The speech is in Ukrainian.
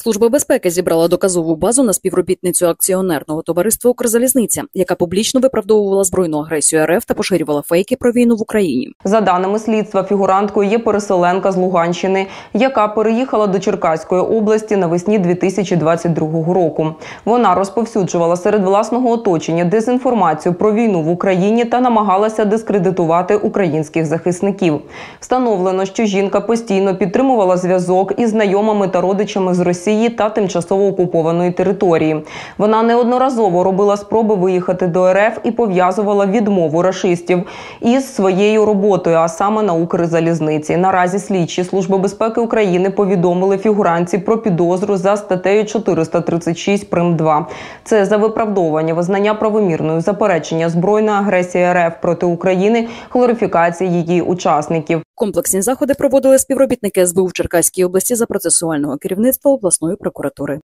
Служба безпеки зібрала доказову базу на співробітницю акціонерного товариства «Укрзалізниця», яка публічно виправдовувала збройну агресію РФ та поширювала фейки про війну в Україні. За даними слідства, фігуранткою є переселенка з Луганщини, яка переїхала до Черкаської області навесні 2022 року. Вона розповсюджувала серед власного оточення дезінформацію про війну в Україні та намагалася дискредитувати українських захисників. Встановлено, що жінка постійно підтримувала зв'язок із знайомими та родичами з Росії та тимчасово окупованої території. Вона неодноразово робила спроби виїхати до РФ і пов'язувала відмову рашистів із своєю роботою, а саме на Укрзалізниці. Наразі слідчі Служби безпеки України повідомили фігурантці про підозру за статтею 436 прим.2. Це за виправдовування, визнання правомірною, заперечення збройної агресії РФ проти України, глорифікації її учасників. Комплексні заходи проводили співробітники СБУ в Черкаській області за процесуального керівництва обласної прокуратури.